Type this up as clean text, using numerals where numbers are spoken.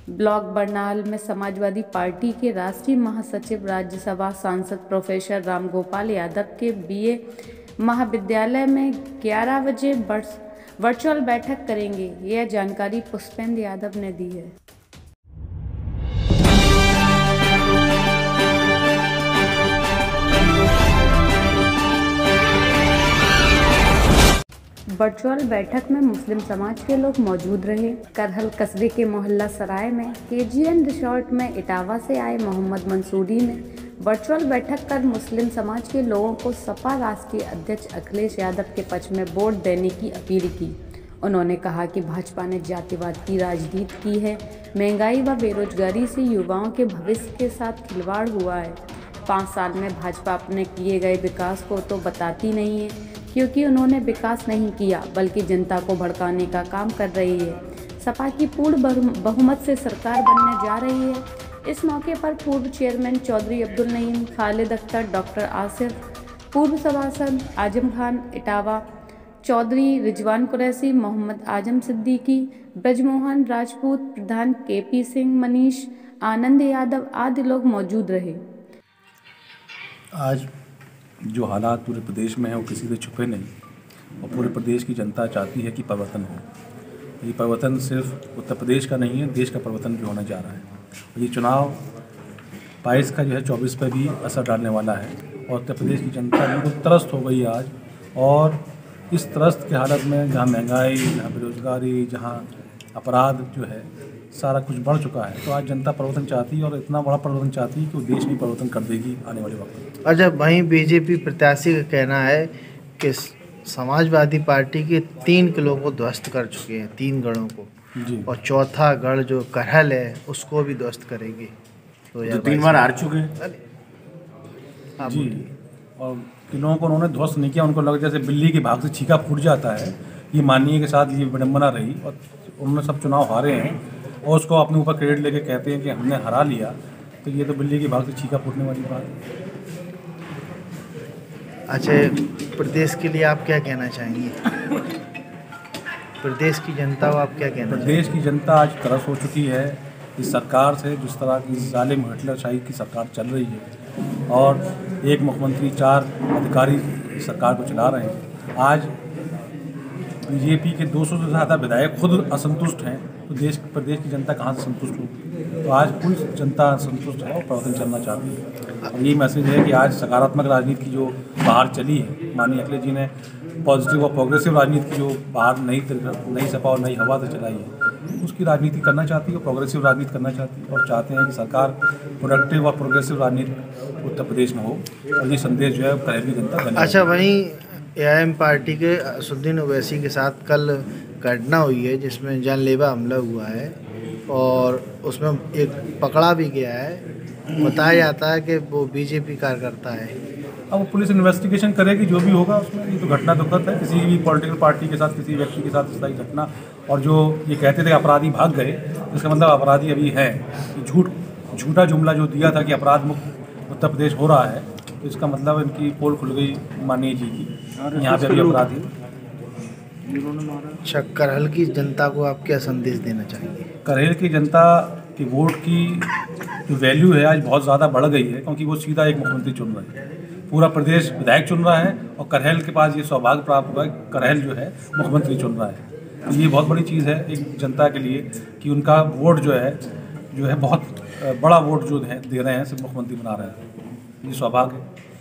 Block Burnol में Samajwadi party के राष्ट्रीय महासचिव राज्यसभा सांसद प्रोफेसर रामगोपाल यादव के बीए महाविद्यालय में 11 बजे वर्चुअल बैठक करेंगे। यह जानकारी पुष्पेंद्र यादव ने दी है। वर्चुअल बैठक में मुस्लिम समाज के लोग मौजूद रहे। करहल कस्बे के मोहल्ला सराय में KGN रिसोर्ट में इटावा से आए मोहम्मद मंसूरी ने वर्चुअल बैठक कर मुस्लिम समाज के लोगों को सपा राष्ट्रीय अध्यक्ष अखिलेश यादव के पक्ष में वोट देने की अपील की। उन्होंने कहा कि भाजपा ने जातिवाद की राजनीति की है, महंगाई व बेरोजगारी से युवाओं के भविष्य के साथ खिलवाड़ हुआ है। 5 साल में भाजपा अपने किए गए विकास को तो बताती नहीं है, क्योंकि उन्होंने विकास नहीं किया बल्कि जनता को भड़काने का काम कर रही है। सपा की पूर्ण बहुमत से सरकार बनने जा रही है। इस मौके पर पूर्व चेयरमैन चौधरी अब्दुल नईम, खालिद अख्तर, डॉक्टर आसिफ, पूर्व सभासद आजम खान इटावा, चौधरी रिजवान कुरैशी, मोहम्मद आजम सिद्दीकी, ब्रजमोहन राजपूत, प्रधान KP सिंह, मनीष, आनंद यादव आदि लोग मौजूद रहे। आज जो हालात पूरे प्रदेश में हैं वो किसी से छुपे नहीं और पूरे प्रदेश की जनता चाहती है कि परिवर्तन हो। ये परिवर्तन सिर्फ उत्तर प्रदेश का नहीं है, देश का परिवर्तन भी होना जा रहा है। ये चुनाव 22 का जो है 24 पर भी असर डालने वाला है और उत्तर प्रदेश की जनता बिल्कुल त्रस्त हो गई है आज। और इस त्रस्त की हालत में जहाँ महंगाई, जहाँ बेरोजगारी, जहाँ अपराध जो है सारा कुछ बढ़ चुका है, तो आज जनता परिवर्तन चाहती है और इतना बड़ा परिवर्तन चाहती है कि वो देश भी परिवर्तन कर देगी आने वाले वक्त में। अच्छा, वहीं BJP प्रत्याशी का कहना है कि समाजवादी पार्टी के 3 किलो को ध्वस्त कर चुके हैं, 3 गढ़ों को जी, और चौथा गढ़ जो करहल है उसको भी ध्वस्त करेगी। तो 3 बार हार चुके हैं जी। और किलों को उन्होंने ध्वस्त नहीं किया, उनको लग जैसे बिल्ली के भाग से छीका फूट जाता है, ये माननीय के साथ ये विडम्बना रही। और उन्होंने सब चुनाव हारे हैं और उसको अपने ऊपर क्रेडिट लेके कहते हैं कि हमने हरा लिया, तो ये तो बिल्ली के भाग से छीका फूटने वाली बात है। अच्छा, प्रदेश के लिए आप क्या कहना चाहेंगे? प्रदेश की जनता को आप क्या कहना चाहेंगे? प्रदेश की जनता आज त्रस्त हो चुकी है इस सरकार से, जिस तरह की जालिम हिटलरशाही की सरकार चल रही है और एक मुख्यमंत्री 4 अधिकारी सरकार को चला रहे हैं। आज BJP के 200 से ज़्यादा विधायक खुद असंतुष्ट हैं, तो प्रदेश की जनता कहाँ से संतुष्ट होगी? तो आज पूरी जनता संतुष्ट है और परिवर्तन चलना चाहती है। और ये मैसेज है कि आज सकारात्मक राजनीति की जो बाहर चली है, माननीय अखिलेश जी ने पॉजिटिव और प्रोग्रेसिव राजनीति की जो बाहर नई सपा और नई हवा से चलाई है, उसकी राजनीति करना चाहती है और प्रोग्रेसिव राजनीति करना चाहती है और चाहते हैं कि सरकार प्रोडक्टिव और प्रोग्रेसिव राजनीति उत्तर प्रदेश में हो और ये संदेश जो है करेगी जनता। अच्छा, वहीं AIM पार्टी के असुद्दीन ओवैसी के साथ कल घटना हुई है जिसमें जानलेवा हमला हुआ है और उसमें एक पकड़ा भी गया है। बताया जाता है कि वो BJP कार्यकर्ता है। अब वो पुलिस इन्वेस्टिगेशन करेगी, जो भी होगा उसमें। ये तो घटना दुखद है, किसी भी पॉलिटिकल पार्टी के साथ, किसी व्यक्ति के साथ इस तरह की घटना। और जो ये कहते थे अपराधी भाग गए, इसका मतलब अपराधी अभी है। झूठा जुमला जो दिया था कि अपराध मुक्त उत्तर प्रदेश हो रहा है, तो इसका मतलब इनकी पोल खुल गई माननीय जी की, यहाँ पे अभी अपराधी। अच्छा, करहल की जनता को आप क्या संदेश देना चाहेंगे? करहल की जनता की वोट की जो वैल्यू है आज बहुत ज़्यादा बढ़ गई है, क्योंकि वो सीधा एक मुख्यमंत्री चुन रहा है, पूरा प्रदेश विधायक चुन रहा है और करहल के पास ये सौभाग्य प्राप्त हुआ है, करहल जो है मुख्यमंत्री चुन रहा है। तो ये बहुत बड़ी चीज़ है एक जनता के लिए कि उनका वोट जो है बहुत बड़ा वोट जो है दे रहे हैं, सिर्फ मुख्यमंत्री बना रहे हैं। ये सौभाग्य है।